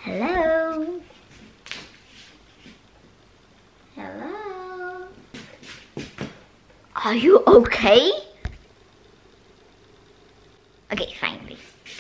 Hello? Hello? Are you okay? Okay, finally.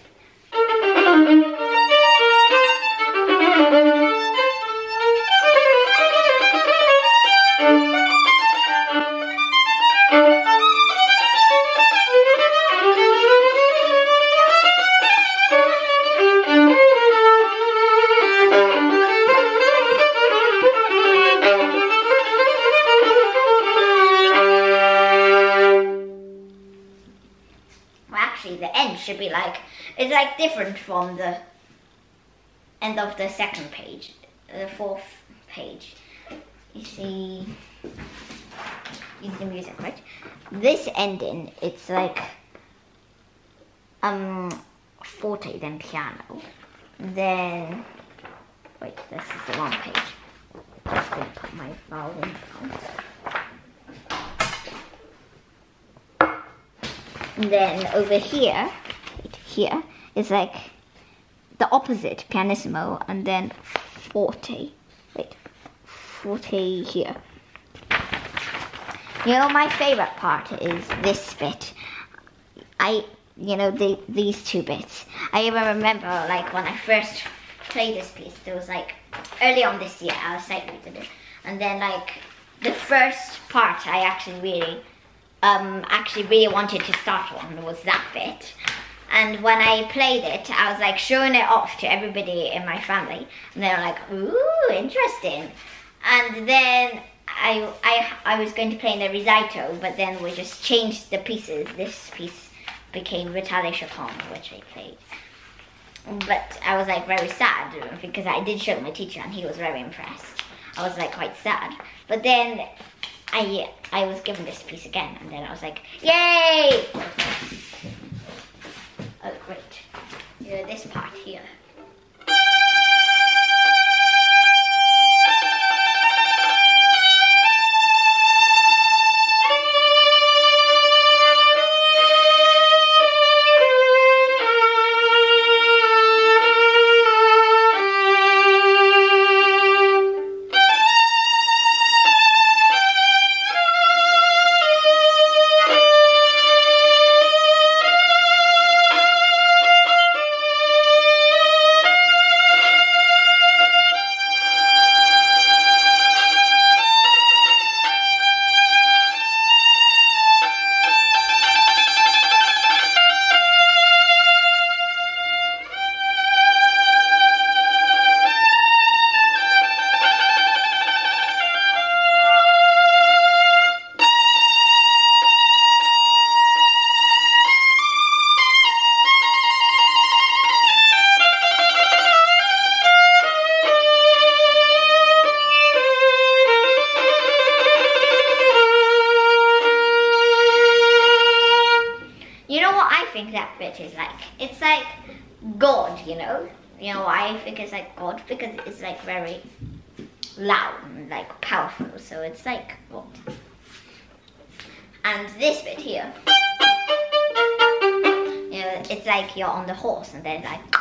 The end should be like, it's like different from the end of the second page, the fourth page. You see the music, right? This ending, it's like forte, then piano, then wait, this is the wrong page. I'm just gonna put my violin down. And then over here, is like the opposite, pianissimo, and then forte. Wait, forte here. You know, my favorite part is this bit. These two bits. I even remember, like, when I first played this piece, there was like, early on this year, I was sight reading it. And then, like, the first part I actually really wanted to start on was that bit. And when I played it, I was like showing it off to everybody in my family, and they were like, ooh, interesting. And then I was going to play in the recito, but then we just changed the pieces. This piece became Vitale Chopin, which I played. But I was like very sad because I did show my teacher and he was very impressed. I was like quite sad. But then I was given this piece again, and then I was like, yay! Oh, great. This part here. That bit is like, it's like God, you know why I think it's like God? Because it's like very loud and like powerful, so it's like God. And this bit here, it's like you're on the horse, and then like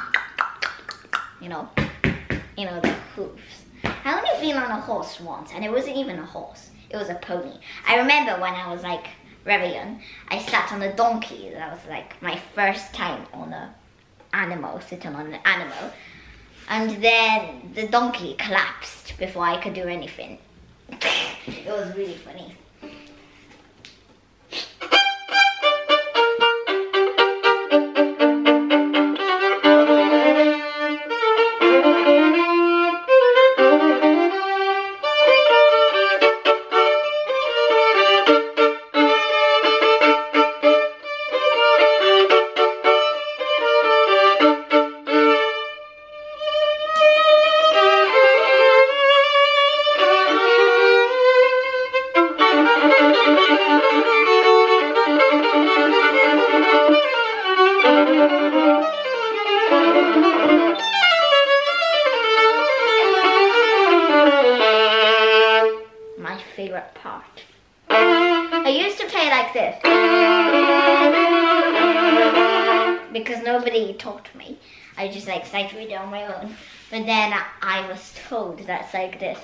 the hooves. I only been on a horse once, and it wasn't even a horse, it was a pony. I remember when I was like very young, I sat on a donkey. That was like my first time on an animal, sitting on an animal. And then the donkey collapsed before I could do anything. It was really funny. Favorite part. I used to play like this because nobody taught me, I just like sight read it on my own. But then I was told that's like this.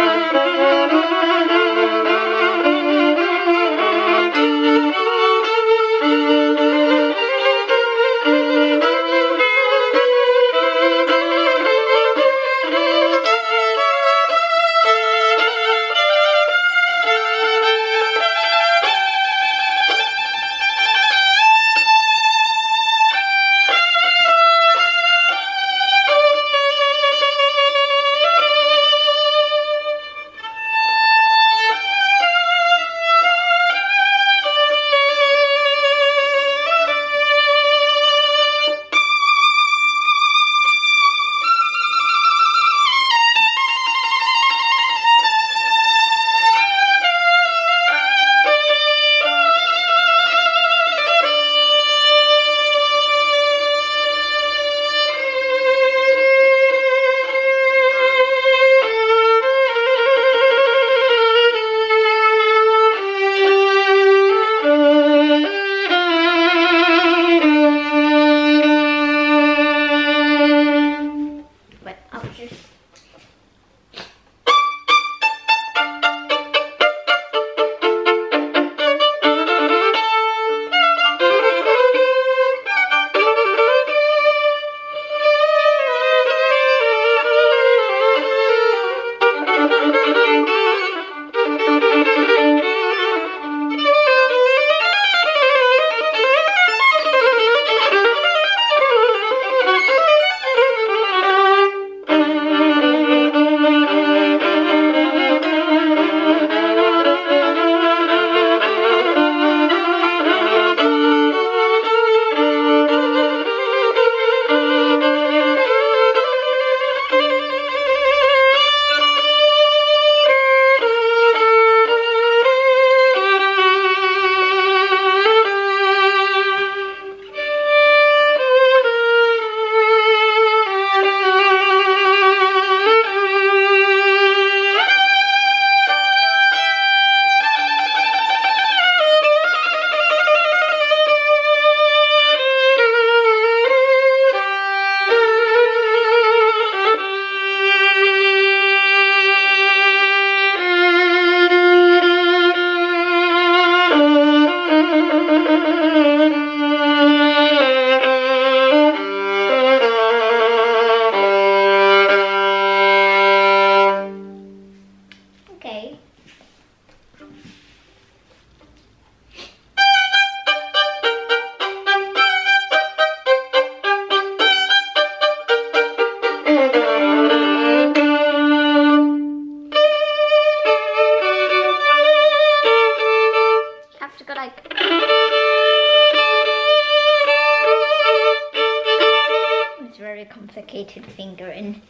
Complicated fingering.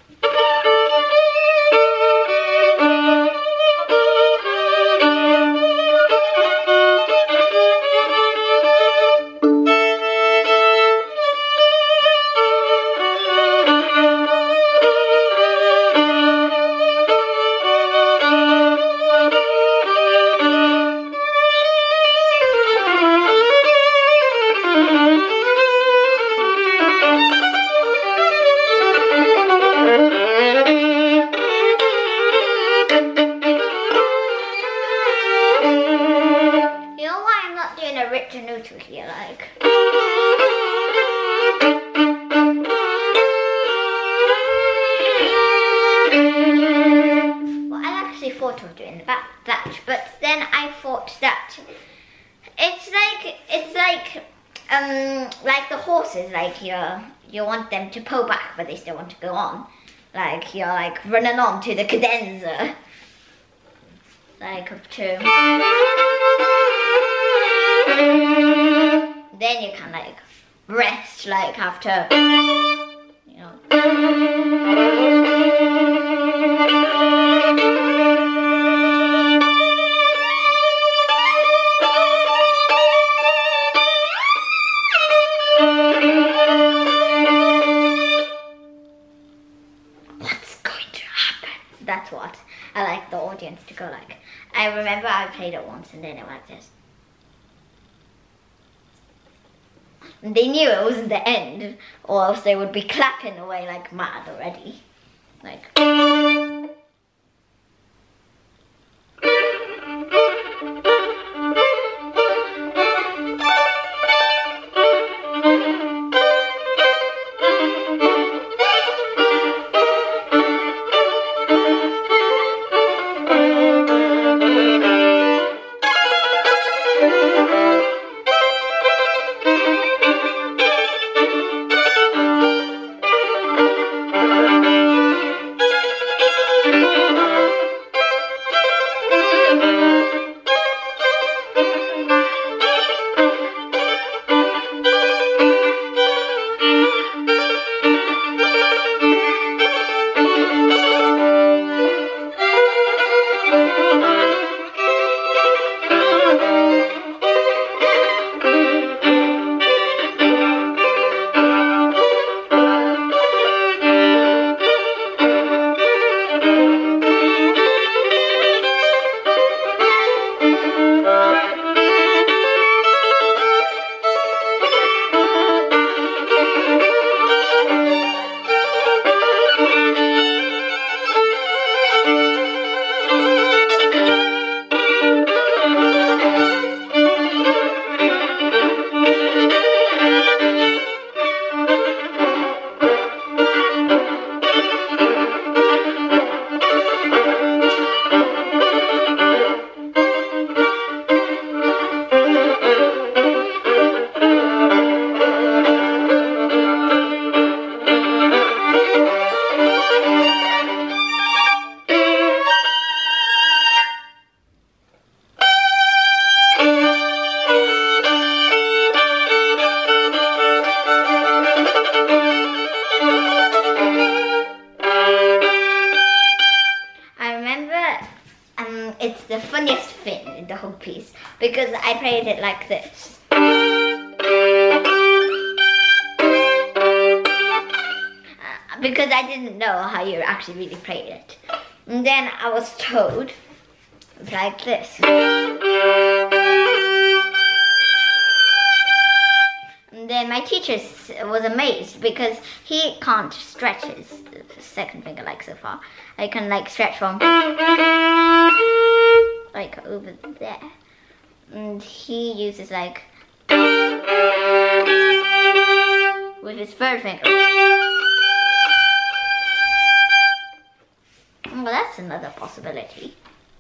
Here, like. Well, I actually thought of doing that, but then I thought that it's like the horses, like you want them to pull back, but they still want to go on. Like you're like running on to the cadenza, like up to. Then you can like rest, like after, you know. What's going to happen? That's what I like the audience to go like. I remember I played it once and then it went like this. And they knew it wasn't the end, or else they would be clapping away like mad already. Like... It's the funniest thing in the whole piece because I played it like this. Because I didn't know how you actually really played it. And then I was told it's like this. And then my teacher was amazed because he can't stretch his second finger like so far. I can like stretch from like over there. And he uses like with his third finger. Well, that's another possibility.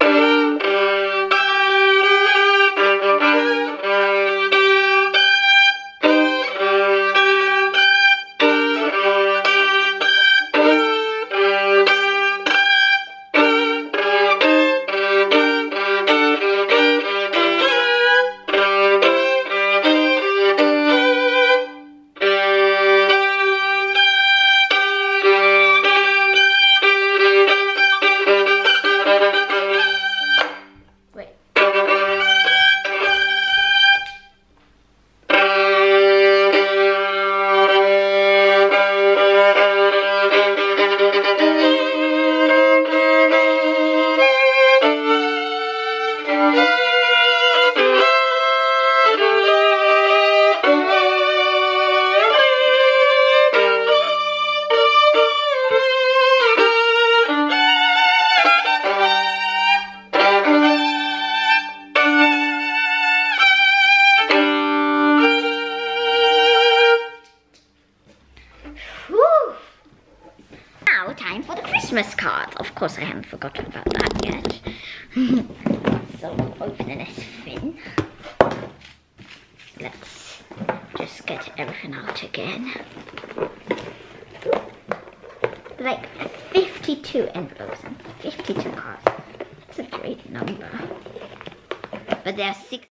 Time for the Christmas cards. Of course, I haven't forgotten about that yet. So, opening this thing. Let's just get everything out again. Like 52 envelopes and 52 cards. That's a great number. But there are 6